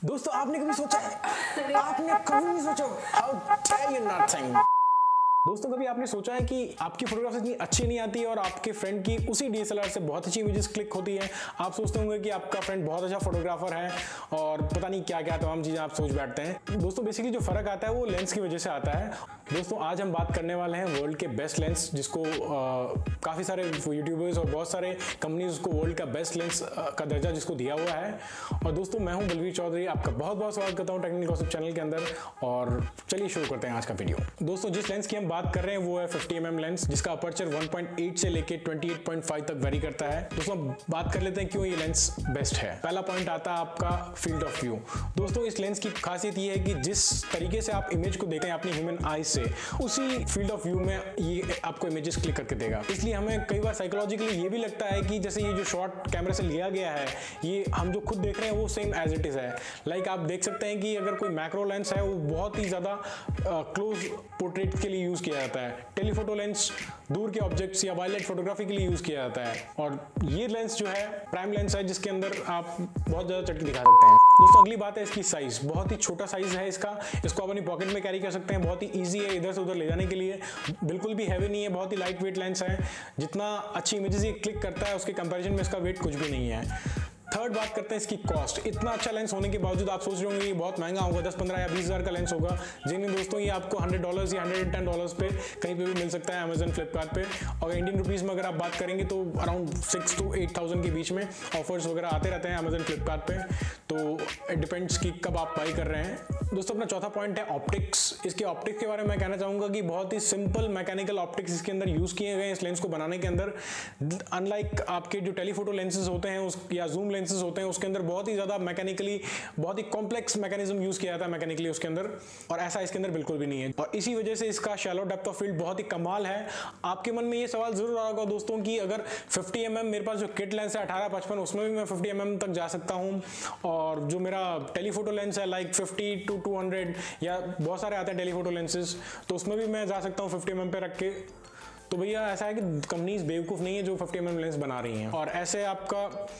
दोस्तों आपने कभी सोचा है, आपने कभी नहीं सोचा, I'll tell you nothing। दोस्तों कभी आपने सोचा है कि आपकी फोटोग्राफ इतनी अच्छी नहीं आती है और आपके फ्रेंड की उसी DSLR से बहुत अच्छी इमेजेस क्लिक होती है। आप सोचते होंगे कि आपका फ्रेंड बहुत अच्छा फोटोग्राफर है और पता नहीं क्या क्या तमाम चीज़ें आप सोच बैठते हैं। दोस्तों बेसिकली जो फ़र्क आता है वो लेंस की वजह से आता है। दोस्तों आज हम बात करने वाले हैं वर्ल्ड के बेस्ट लेंस, जिसको काफ़ी सारे यूट्यूबर्स और बहुत सारे कंपनीज उसको वर्ल्ड का बेस्ट लेंस का दर्जा जिसको दिया हुआ है। और दोस्तों मैं हूं बलवीर चौधरी, आपका बहुत बहुत स्वागत करता हूं टेक्निकल गॉसिप चैनल के अंदर। और चलिए शुरू करते हैं आज का वीडियो। दोस्तों जिस लेंस की हम बात कर रहे हैं वो है 50mm लेंस, जिसका अपर्चर 1.8 से लेके 28.5 तक वेरी करता है। दोस्तों बात कर लेते हैं क्यों ये लेंस बेस्ट है। पहला पॉइंट आता है आपका फील्ड ऑफ व्यू। दोस्तों इस लेंस की खासियत ये है कि जिस तरीके से आप इमेज को देखते हैं अपनी ह्यूमन आई से, उसी फील्ड ऑफ व्यू में ये आपको इमेजेस क्लिक करके देगा। इसलिए हमें कई बार साइकोलॉजिकली ये भी लगता है कि जैसे ये जो शॉट कैमरे से लिया गया है, ये हम जो खुद देख रहे हैं वो सेम एज इट इज है। लाइक आप देख सकते हैं कि अगर कोई मैक्रो लेंस है वो बहुत ही ज्यादा क्लोज पोर्ट्रेट के लिए यूज किया जाता है। टेलीफोटो लेंस दूर के ऑब्जेक्ट्स या वाइल्डलाइफ फोटोग्राफी के लिए यूज किया जाता है। और ये लेंस जो है प्राइम लेंस है, जिसके अंदर आप बहुत ज्यादा चटकी दिखा सकते हैं। दोस्तों अगली बात है इसकी साइज। बहुत ही छोटा साइज है इसका। इसको आप अपनी पॉकेट में कैरी कर सकते हैं। बहुत ही ईजी है इधर से उधर ले जाने के लिए। बिल्कुल भी हैवी नहीं है, बहुत ही लाइट वेट लेंस है। जितना अच्छी इमेजेस ये क्लिक करता है उसके कंपैरिजन में इसका वेट कुछ भी नहीं है। थर्ड बात करते हैं इसकी कॉस्ट। इतना अच्छा लेंस होने के बावजूद आप सोच रहे होंगे ये बहुत महंगा होगा, 10, 15 या 20 हज़ार का लेंस होगा। जी नहीं दोस्तों, ये आपको $100 या $110 पे कहीं पे भी मिल सकता है, अमेजन, फ्लिपकार्ट पे। और इंडियन रुपीज़ में अगर आप बात करेंगे तो अराउंड 6 to 8,000 के बीच में ऑफर्स वगैरह आते रहते हैं अमेजन, फ्लिपकार्ट पे। तो इट डिपेंड्स कि कब आप बाई कर रहे हैं। दोस्तों अपना चौथा पॉइंट है ऑप्टिक्स। इसके ऑप्टिक्स के बारे में मैं कहना चाहूँगा कि बहुत ही सिंपल मैकेनिकल ऑप्टिक्स इसके अंदर यूज़ किए गए इस लेंस को बनाने के अंदर। अनलाइक आपके जो टेलीफोटो लेंसेज होते हैं या जूम लेंसेज होते हैं, उसके अंदर बहुत ही ज़्यादा मैकेनिकली बहुत ही कॉम्प्लेक्स मैकेनिज्म यूज़ किया जाता है मैकेनिकली उसके अंदर, और ऐसा इसके अंदर बिल्कुल भी नहीं है। और इसी वजह से इसका शैलो डेप्थ ऑफ फील्ड बहुत ही कमाल है। आपके मन में ये सवाल जरूर आ रहा होगा दोस्तों कि अगर 50mm मेरे पास जो किट लेंस है 18-55, उसमें भी मैं 50mm तक जा सकता हूँ, और जो मेरा टेलीफोटो लेंस है लाइक 50 to 200 या बहुत सारे आते हैं टेलीफोटो लेंसेज, तो उसमें भी मैं जा सकता हूँ 50mm पे रख के। तो भैया ऐसा है कि कंपनीज बेवकूफ़ नहीं है जो 50mm लेंस बना रही हैं। और ऐसे आपका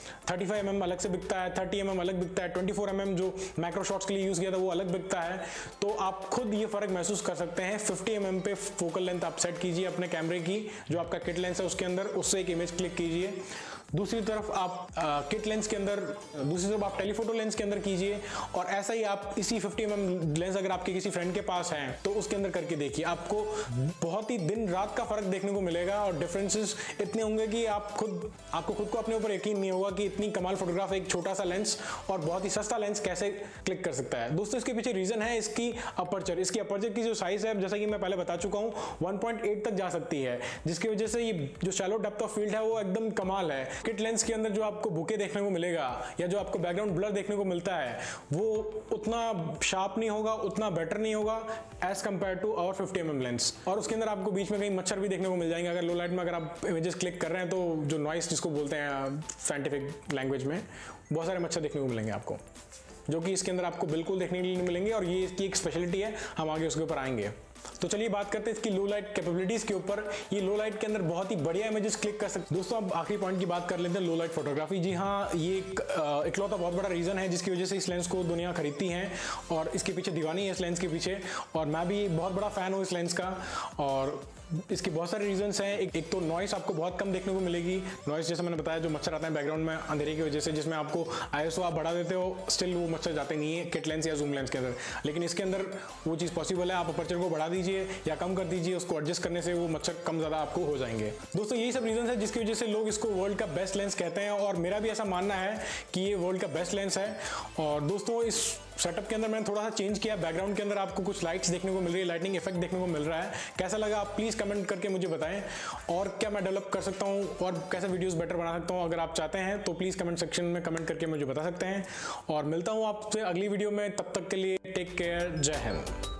35mm अलग से बिकता है, 30mm अलग बिकता है, 24mm जो मैक्रो शॉट्स के लिए यूज़ किया था वो अलग बिकता है। तो आप खुद ये फ़र्क महसूस कर सकते हैं। 50mm पे फोकल लेंथ आप सेट कीजिए अपने कैमरे की, जो आपका किट लेंस है उसके अंदर, उससे एक इमेज क्लिक कीजिए। दूसरी तरफ आप किट लेंस के अंदर, दूसरी तरफ आप टेलीफोटो लेंस के अंदर कीजिए। और ऐसा ही आप इसी 50mm लेंस अगर आपके किसी फ्रेंड के पास है तो उसके अंदर करके देखिए। आपको बहुत ही दिन रात का फर्क देखने को मिलेगा और डिफरेंसेस इतने होंगे कि आपको खुद को अपने ऊपर यकीन नहीं होगा कि इतनी कमाल फोटोग्राफ एक छोटा सा लेंस और बहुत ही सस्ता लेंस कैसे क्लिक कर सकता है। दोस्तों इसके पीछे रीजन है इसकी अपर्चर। इसकी अपर्चर की जो साइज है, जैसा कि मैं पहले बता चुका हूँ, 1.8 तक जा सकती है, जिसकी वजह से ये जो शैलो डेप्थ ऑफ फील्ड है वो एकदम कमाल है। किट लेंस के अंदर जो आपको बुके देखने को मिलेगा या जो आपको बैकग्राउंड ब्लर देखने को मिलता है वो उतना शार्प नहीं होगा, उतना बेटर नहीं होगा as compare to our 50mm lens. और उसके अंदर आपको बीच में कहीं मच्छर भी देखने को मिल जाएंगे। अगर लो लाइट में अगर आप इमेजेस क्लिक कर रहे हैं तो जो नॉइस जिसको बोलते हैं साइंटिफिक लैंग्वेज में, बहुत सारे मच्छर देखने को मिलेंगे आपको, जो कि इसके अंदर आपको बिल्कुल देखने के लिए नहीं मिलेंगे। और ये इसकी एक स्पेशलिटी है, हम आगे उसके ऊपर आएंगे। तो चलिए बात करते हैं इसकी लो लाइट कैपेबिलिटीज के ऊपर। ये लो लाइट के अंदर बहुत ही बढ़िया इमेजेस क्लिक कर सकते हैं। दोस्तों अब आखिरी पॉइंट की बात कर लेते हैं, लो लाइट फोटोग्राफी। जी हाँ, ये एक इकलौता बहुत बड़ा रीजन है जिसकी वजह से इस लेंस को दुनिया खरीदती है और इसके पीछे दीवानी है इस लेंस के पीछे। और मैं भी बहुत बड़ा फैन हूँ इस लेंस का। और इसके बहुत सारे रीजंस हैं। एक तो नॉइस आपको बहुत कम देखने को मिलेगी। नॉइस जैसे मैंने बताया, जो मच्छर आते हैं बैकग्राउंड में अंधेरे की वजह से, जिसमें आपको ISO आप बढ़ा देते हो, स्टिल वो मच्छर जाते नहीं है किट लेंस या जूम लेंस के अंदर। लेकिन इसके अंदर वो चीज़ पॉसिबल है। आप अपर्चर को बढ़ा दीजिए या कम कर दीजिए, उसको एडजस्ट करने से वो मच्छर कम ज़्यादा आपको हो जाएंगे। दोस्तों यही सब रीजन है जिसकी वजह से लोग इसको वर्ल्ड का बेस्ट लेंस कहते हैं, और मेरा भी ऐसा मानना है कि ये वर्ल्ड का बेस्ट लेंस है। और दोस्तों इस सेटअप के अंदर मैंने थोड़ा सा चेंज किया। बैकग्राउंड के अंदर आपको कुछ लाइट्स देखने को मिल रही है, लाइटनिंग इफेक्ट देखने को मिल रहा है। कैसा लगा आप प्लीज़ कमेंट करके मुझे बताएं, और क्या मैं डेवलप कर सकता हूं और कैसे वीडियोस बेटर बना सकता हूं। अगर आप चाहते हैं तो प्लीज़ कमेंट सेक्शन में कमेंट करके मुझे बता सकते हैं। और मिलता हूं आपसे अगली वीडियो में, तब तक के लिए टेक केयर, जय हिंद।